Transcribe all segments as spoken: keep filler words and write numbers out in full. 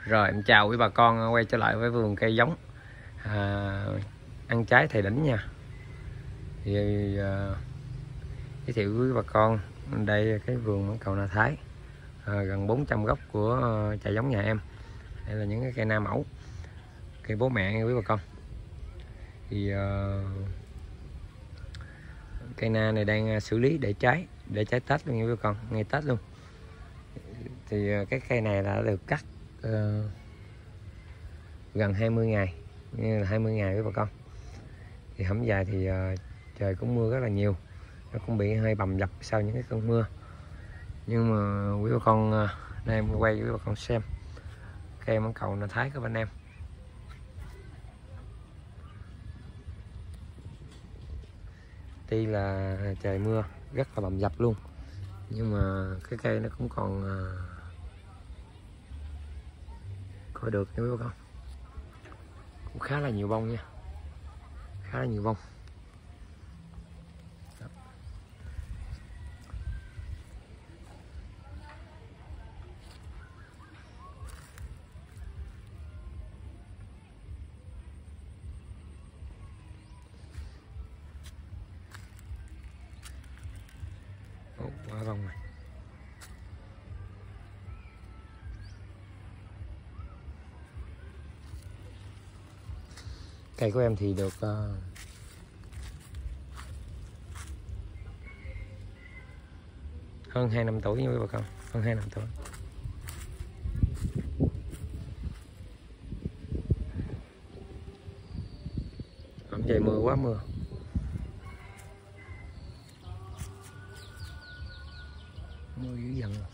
Rồi em chào quý bà con quay trở lại với vườn cây giống à, ăn trái thầy đỉnh nha. Thì à, giới thiệu với bà con đây là cái vườn mãng cầu Na Thái, à, gần bốn trăm gốc của trà giống nhà em. Đây là những cái cây na mẫu, cây bố mẹ nha quý bà con. Thì à, cây na này đang xử lý để trái để trái Tết luôn nha quý bà con, ngay Tết luôn. Thì cái cây này đã được cắt uh, gần hai mươi ngày, như là hai mươi ngày với bà con. Thì hổng dài thì uh, trời cũng mưa rất là nhiều, nó cũng bị hơi bầm dập sau những cái cơn mưa. Nhưng mà quý bà con uh, đây em quay với bà con xem cây mãng cầu Na Thái của anh em. Tuy là trời mưa rất là bầm dập luôn, nhưng mà cái cây nó cũng còn uh, coi được nha quý bà con, cũng khá là nhiều bông nha, khá là nhiều bông. Ồ, quá bông này. Cây của em thì được uh, hơn hai năm tuổi nha quý bà con, hơn hai năm tuổi. Hôm trời mưa quá mưa. Mưa dữ dằn luôn.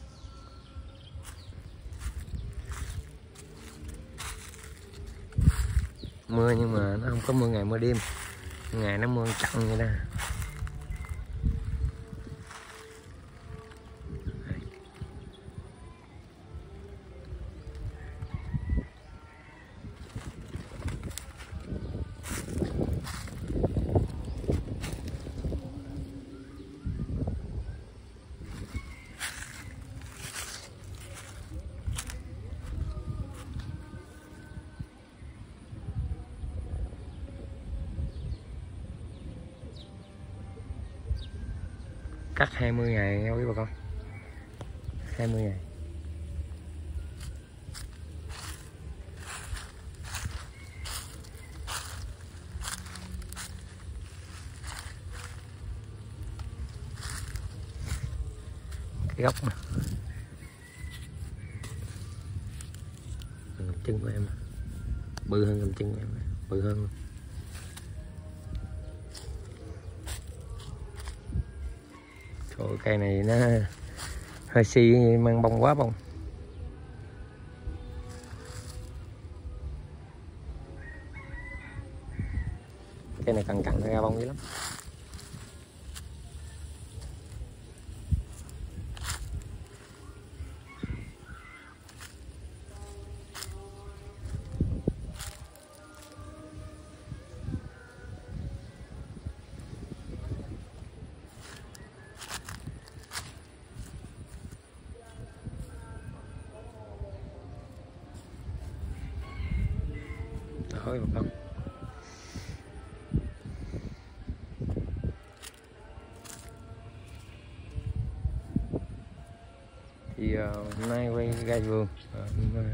Mưa nhưng mà nó không có mưa ngày mưa đêm, ngày nó mưa chậm vậy đó. Cắt hai mươi ngày nha quý bà con, hai mươi ngày. Cái gốc nè, cầm chân của em bự hơn cầm chân của em, bự hơn luôn. Trời, cây này nó hơi xi, mang bông quá bông. Cây này cằn cằn ra bông dữ lắm. Thôi bà con. Thì uh, hôm nay quay gai vườn, uh,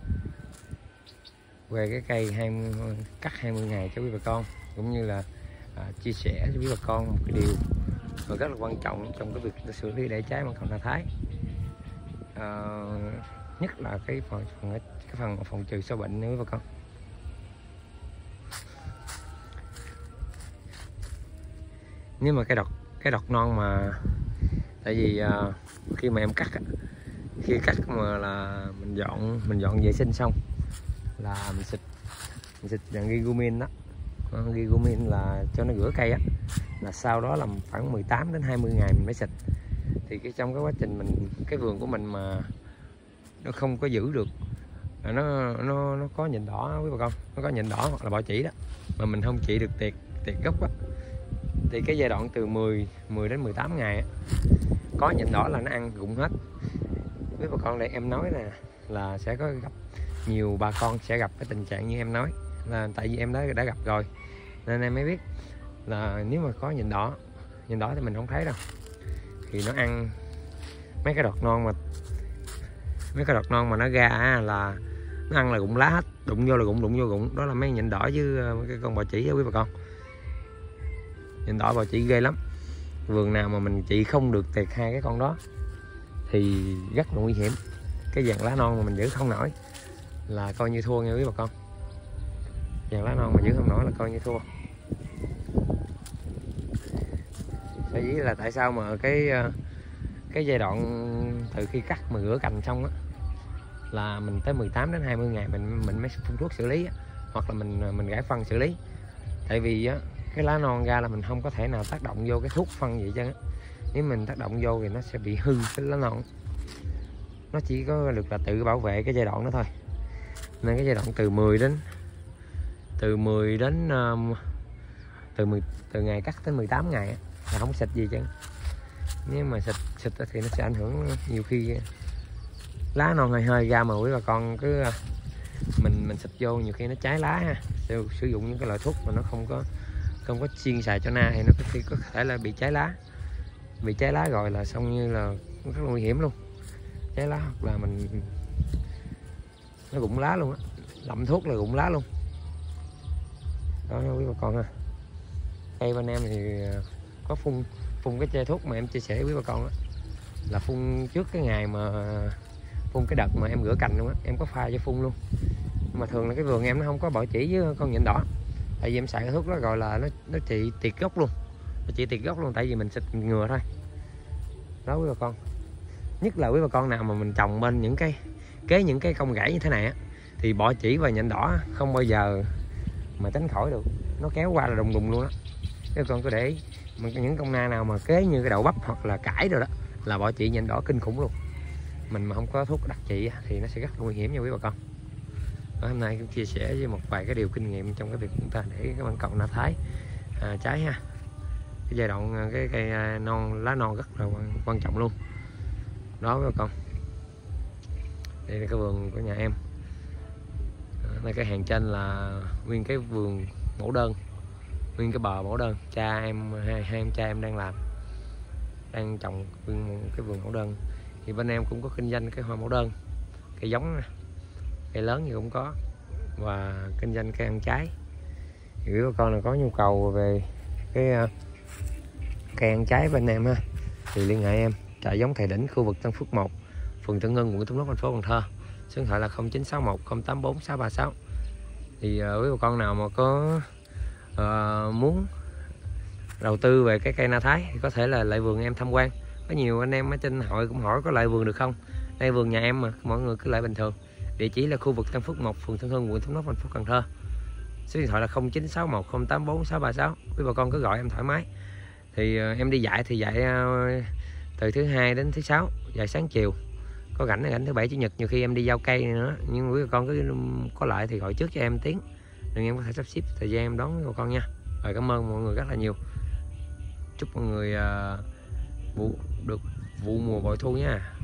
quay cái cây hai mươi, cắt hai mươi ngày cho quý bà con, cũng như là uh, chia sẻ cho quý bà con một cái điều và rất là quan trọng trong cái việc xử lý để trái mãng cầu Na Thái. Uh, nhất là cái phần cái phần phòng trừ sâu bệnh nữa quý bà con. Nếu mà cái đọt cái đọt non mà tại vì uh, khi mà em cắt khi cắt mà là mình dọn mình dọn vệ sinh xong là mình xịt mình xịt dạng Gigumin đó, Gigumin là cho nó rửa cây á, là sau đó là khoảng mười tám đến hai mươi ngày mình mới xịt. Thì cái trong cái quá trình mình cái vườn của mình mà nó không có giữ được, nó nó nó có nhện đỏ quý bà con, nó có nhện đỏ hoặc là bọ chỉ đó, mà mình không trị được tiệt tiệt gốc á, thì cái giai đoạn từ mười đến mười tám ngày có nhện đỏ là nó ăn rụng hết. Với bà con đây em nói nè là sẽ có gặp nhiều bà con sẽ gặp cái tình trạng như em nói, là tại vì em đã đã gặp rồi nên em mới biết là nếu mà có nhện đỏ nhện đỏ thì mình không thấy đâu, thì nó ăn mấy cái đọt non mà mấy cái đọt non mà nó ra là nó ăn là rụng lá hết, đụng vô là rụng đụng vô rụng, đó là mấy nhện đỏ với cái con bò chỉ á quý bà con. Nhện đỏ bò chỉ ghê lắm, vườn nào mà mình trị không được tiệt hai cái con đó thì rất là nguy hiểm. Cái vàng lá non mà mình giữ không nổi là coi như thua nha quý bà con. Vàng lá non mà giữ không nổi là coi như thua. Sở dĩ là tại sao mà cái cái giai đoạn từ khi cắt mà rửa cành xong á là mình tới mười tám đến hai mươi ngày mình mình mới phun thuốc xử lý á, hoặc là mình mình rải phân xử lý. Tại vì á cái lá non ra là mình không có thể nào tác động vô cái thuốc phân gì chứ. Nếu mình tác động vô thì nó sẽ bị hư cái lá non, nó chỉ có được là tự bảo vệ cái giai đoạn đó thôi. Nên cái giai đoạn từ mười đến từ mười đến um, từ mười từ ngày cắt tới mười tám ngày là không xịt gì chứ. Nếu mà xịt xịt thì nó sẽ ảnh hưởng, nhiều khi lá non hơi hơi ra mà quý bà con cứ mình mình xịt vô nhiều khi nó cháy lá ha. Sử, sử dụng những cái loại thuốc mà nó không có không có chuyên xài cho na thì nó có khi có thể là bị cháy lá. Bị cháy lá rồi là xong như là rất là nguy hiểm luôn. Cháy lá hoặc là mình nó rụng lá luôn á, lậm thuốc là rụng lá luôn đó quý bà con ha. Cây bên em thì có phun phun cái chai thuốc mà em chia sẻ với bà con đó, là phun trước cái ngày mà phun cái đợt mà em rửa cành luôn á, em có pha cho phun luôn. Nhưng mà thường là cái vườn em nó không có bọ chỉ với con nhện đỏ, tại vì em xài cái thuốc đó gọi là nó nó trị tiệt gốc luôn, nó trị tiệt gốc luôn, tại vì mình xịt ngừa thôi đó quý bà con. Nhất là quý bà con nào mà mình trồng bên những cái kế những cái công rẫy như thế này á, thì bọ chỉ và nhện đỏ không bao giờ mà tránh khỏi được, nó kéo qua là đùng đùng luôn đó. Các con cứ để ý, những công na nào mà kế như cái đậu bắp hoặc là cải rồi đó là bọ chỉ nhện đỏ kinh khủng luôn. Mình mà không có thuốc đặc trị thì nó sẽ rất nguy hiểm nha quý bà con. Và hôm nay cũng chia sẻ với một vài cái điều kinh nghiệm trong cái việc chúng ta để cái băng cầu na thái à, trái ha. Cái giai đoạn cái cây non lá non rất là quan trọng luôn đó quý bà con. Đây là cái vườn của nhà em. Đây cái hàng trên là nguyên cái vườn mẫu đơn, nguyên cái bờ mẫu đơn. Cha em hai, hai em cha em đang làm, đang trồng nguyên cái vườn mẫu đơn. Thì bên em cũng có kinh doanh cái hoa mẫu đơn, cây giống, cây lớn thì cũng có, và kinh doanh cây ăn trái. Thì quý bà con là có nhu cầu về cái cây ăn trái bên em ha, thì liên hệ em. Trại giống Thầy Đỉnh, khu vực Tân Phước một, phường Tân Hưng, quận Thủ Đức, thành phố Cần Thơ. Số điện thoại là không chín sáu một không tám bốn sáu ba sáu. Thì uh, quý bà con nào mà có uh, muốn đầu tư về cái cây na thái thì có thể là lại vườn em tham quan. Có nhiều anh em ở trên hội cũng hỏi có lại vườn được không. Đây vườn nhà em mà, mọi người cứ lại bình thường. Địa chỉ là khu vực Tân Phước một, phường Tân Hưng, quận Thủ Đức, thành phố Cần Thơ. Số điện thoại là không chín sáu một không tám bốn sáu ba sáu. Quý bà con cứ gọi em thoải mái. Thì uh, em đi dạy thì dạy uh, từ thứ hai đến thứ sáu, dạy sáng chiều. Có rảnh là rảnh thứ bảy chủ nhật, nhiều khi em đi giao cây nữa. Nhưng quý bà con cứ có lại thì gọi trước cho em tiếng, đừng em có thể sắp xếp thời gian em đón bà con nha. Rồi cảm ơn mọi người rất là nhiều. Chúc mọi người uh, vụ được vụ mùa bội thu nha.